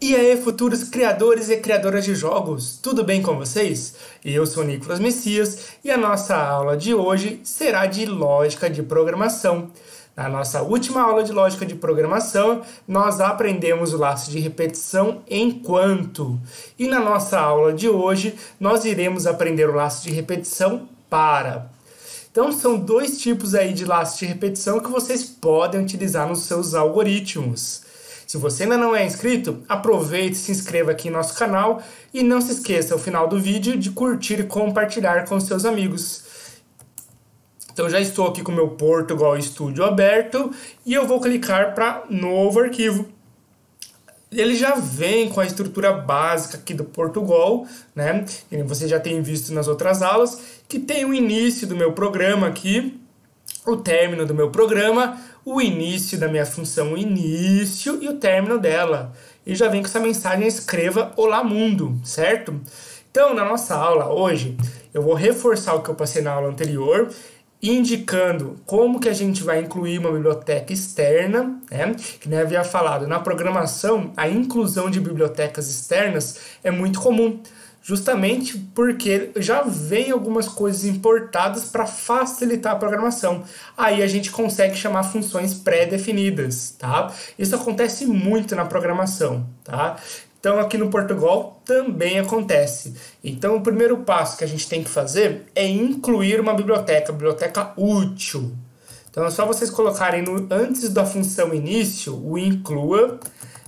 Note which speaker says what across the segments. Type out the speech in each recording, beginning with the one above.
Speaker 1: E aí, futuros criadores e criadoras de jogos, tudo bem com vocês? Eu sou Nicolas Messias e a nossa aula de hoje será de lógica de programação. Na nossa última aula de lógica de programação, nós aprendemos o laço de repetição enquanto. E na nossa aula de hoje, nós iremos aprender o laço de repetição para. Então, são dois tipos aí de laço de repetição que vocês podem utilizar nos seus algoritmos. Se você ainda não é inscrito, aproveite e se inscreva aqui no nosso canal e não se esqueça, ao final do vídeo, de curtir e compartilhar com seus amigos. Então já estou aqui com o meu Portugal Studio aberto e eu vou clicar para novo arquivo. Ele já vem com a estrutura básica aqui do Portugal, né? E você já tem visto nas outras aulas, que tem o início do meu programa aqui, o término do meu programa, o início da minha função início e o término dela. E já vem com essa mensagem: escreva Olá Mundo, certo? Então, na nossa aula hoje, eu vou reforçar o que eu passei na aula anterior, indicando como que a gente vai incluir uma biblioteca externa, né? Que nem havia falado, na programação, a inclusão de bibliotecas externas é muito comum. Justamente porque já vem algumas coisas importadas para facilitar a programação. Aí a gente consegue chamar funções pré-definidas, tá? Isso acontece muito na programação, tá? Então aqui no Portugal também acontece. Então o primeiro passo que a gente tem que fazer é incluir uma biblioteca útil. Então é só vocês colocarem antes da função início, o inclua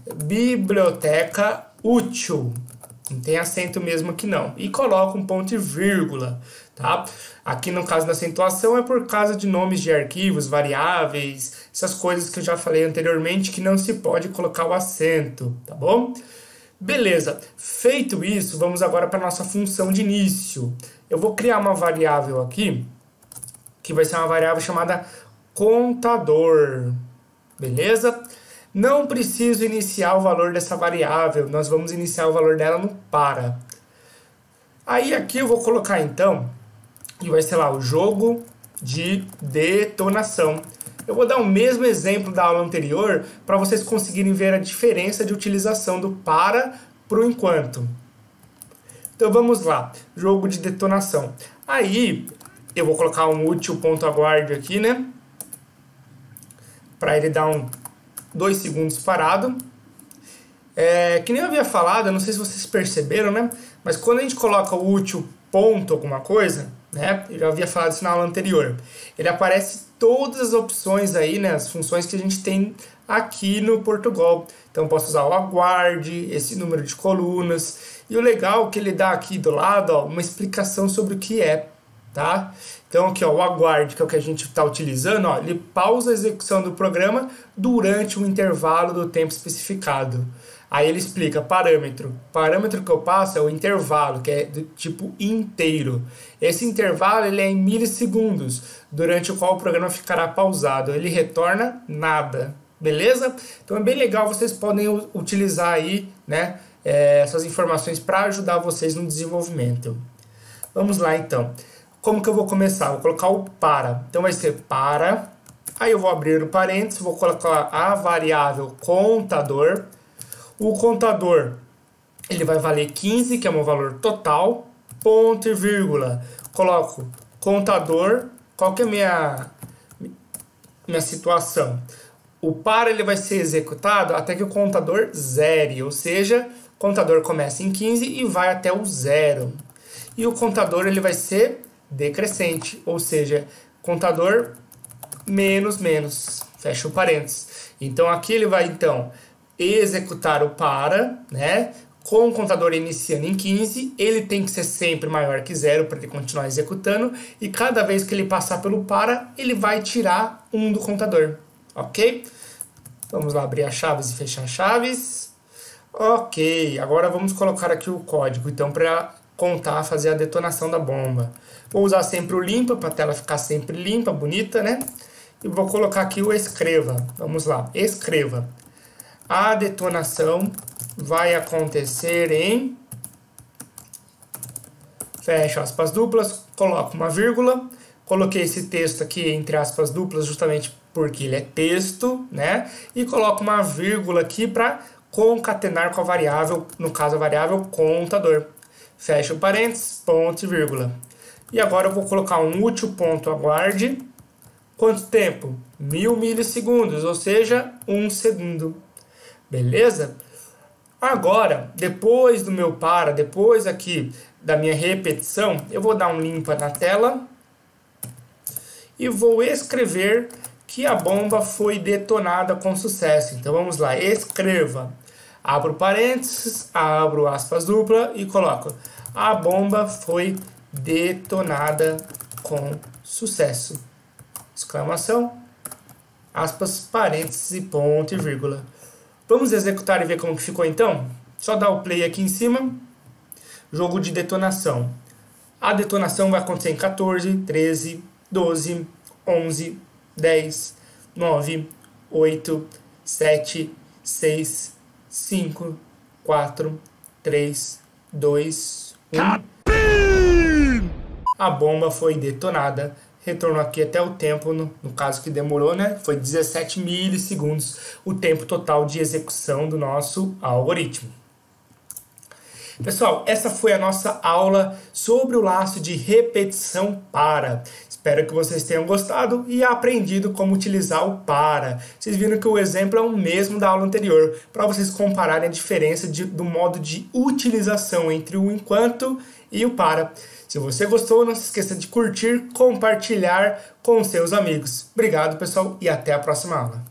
Speaker 1: biblioteca útil. Não tem acento mesmo aqui não. E coloca um ponto e vírgula, tá? Aqui no caso da acentuação é por causa de nomes de arquivos, variáveis, essas coisas que eu já falei anteriormente que não se pode colocar o acento, tá bom? Beleza, feito isso, vamos agora para a nossa função de início. Eu vou criar uma variável aqui, que vai ser uma variável chamada contador, beleza? Não preciso iniciar o valor dessa variável, nós vamos iniciar o valor dela no para. Aí aqui eu vou colocar então, que vai ser lá o jogo de detonação. Eu vou dar o mesmo exemplo da aula anterior para vocês conseguirem ver a diferença de utilização do para o enquanto. Então vamos lá, jogo de detonação. Aí eu vou colocar um útil.aguarde aqui, né? Para ele dar 2 segundos parado. Que nem eu havia falado, eu não sei se vocês perceberam, né? Mas quando a gente coloca o útil ponto alguma coisa, né? Eu já havia falado isso na aula anterior. Ele aparece todas as opções aí, né? As funções que a gente tem aqui no Portugal. Então eu posso usar o aguarde, esse número de colunas. E o legal é que ele dá aqui do lado, ó, uma explicação sobre o que é, tá? Então aqui, ó, o aguarde, que é o que a gente está utilizando, ó, ele pausa a execução do programa durante um intervalo do tempo especificado. Aí ele explica parâmetro. O parâmetro que eu passo é o intervalo, que é do tipo inteiro. Esse intervalo ele é em milissegundos, durante o qual o programa ficará pausado. Ele retorna nada, beleza? Então é bem legal, vocês podem utilizar aí, né, essas informações para ajudar vocês no desenvolvimento. Vamos lá então. Como que eu vou começar? Vou colocar o para. Então vai ser para. Aí eu vou abrir o parênteses, vou colocar a variável contador. O contador, ele vai valer 15, que é o meu valor total, ponto e vírgula. Coloco contador, qual que é a minha situação? O para ele vai ser executado até que o contador zere, ou seja, o contador começa em 15 e vai até o zero. E o contador ele vai ser decrescente, ou seja, contador menos, fecha o parênteses. Então aqui ele vai então executar o para, né? Com o contador iniciando em 15, ele tem que ser sempre maior que 0 para ele continuar executando, e cada vez que ele passar pelo para, ele vai tirar 1 do contador, ok? Vamos lá abrir as chaves e fechar as chaves. Ok, agora vamos colocar aqui o código, então, para contar, fazer a detonação da bomba. Vou usar sempre o limpa, para a tela ficar sempre limpa, bonita, né? E vou colocar aqui o escreva. Vamos lá, escreva. A detonação vai acontecer em... Fecha aspas duplas, coloco uma vírgula. Coloquei esse texto aqui entre aspas duplas justamente porque ele é texto, né? E coloco uma vírgula aqui para concatenar com a variável, no caso a variável contador. Fecha o parênteses, ponto e vírgula. E agora eu vou colocar um útil ponto aguarde. Quanto tempo? 1000 milissegundos, ou seja, 1 segundo. Beleza? Agora, depois do meu para, depois aqui da minha repetição, eu vou dar um limpa na tela e vou escrever que a bomba foi detonada com sucesso. Então vamos lá, escreva. Abro parênteses, abro aspas dupla e coloco: a bomba foi detonada com sucesso. Exclamação, aspas, parênteses e ponto e vírgula. Vamos executar e ver como que ficou então? Só dar o play aqui em cima. Jogo de detonação. A detonação vai acontecer em 14, 13, 12, 11, 10, 9, 8, 7, 6, 5, 4, 3, 2, 1. A bomba foi detonada. Retornou aqui até o tempo, no caso que demorou, né? Foi 17 milissegundos o tempo total de execução do nosso algoritmo. Pessoal, essa foi a nossa aula sobre o laço de repetição para. Espero que vocês tenham gostado e aprendido como utilizar o para. Vocês viram que o exemplo é o mesmo da aula anterior, para vocês compararem a diferença do modo de utilização entre o enquanto e o para. Se você gostou, não se esqueça de curtir, compartilhar com seus amigos. Obrigado, pessoal, e até a próxima aula.